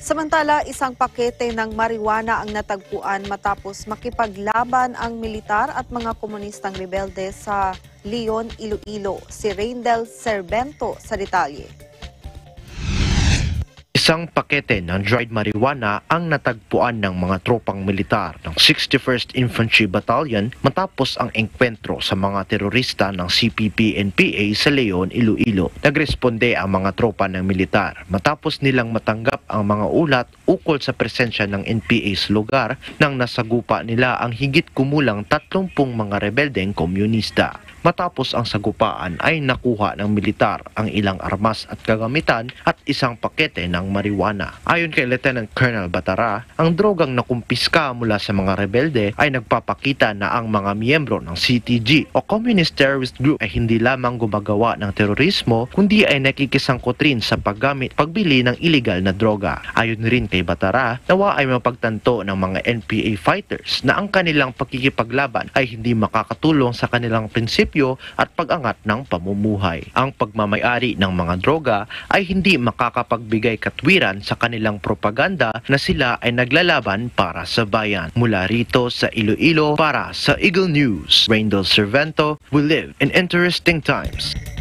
Samantala, isang pakete ng marijuana ang natagpuan matapos makipaglaban ang militar at mga komunistang rebelde sa Leon, Iloilo. Si Reyndel Serbento sa detalye. Isang pakete ng dried marijuana ang natagpuan ng mga tropang militar ng 61st Infantry Battalion matapos ang engkwentro sa mga terorista ng CPP-NPA sa Leon, Iloilo. Nagresponde ang mga tropa ng militar matapos nilang matanggap ang mga ulat ukol sa presensya ng NPA sa lugar nang nasagupa nila ang higit kumulang 30 mga rebeldeng komunista. Matapos ang sagupaan ay nakuha ng militar ang ilang armas at kagamitan at isang pakete ng marijuana. Ayon kay Lieutenant Colonel Batara, ang drogang nakumpiska mula sa mga rebelde ay nagpapakita na ang mga miyembro ng CTG o Communist Terrorist Group ay hindi lamang gumagawa ng terorismo kundi ay nakikisangkot rin sa pagbili ng illegal na droga. Ayon rin kay Batara, nawa ay mapagtanto ng mga NPA fighters na ang kanilang pagkikipaglaban ay hindi makakatulong sa kanilang prinsipyo at pag-angat ng pamumuhay. Ang pagmamayari ng mga droga ay hindi makakapagbigay katwiran sa kanilang propaganda na sila ay naglalaban para sa bayan. Mula rito sa Iloilo para sa Eagle News, Reyndel Serbento, we live in interesting times.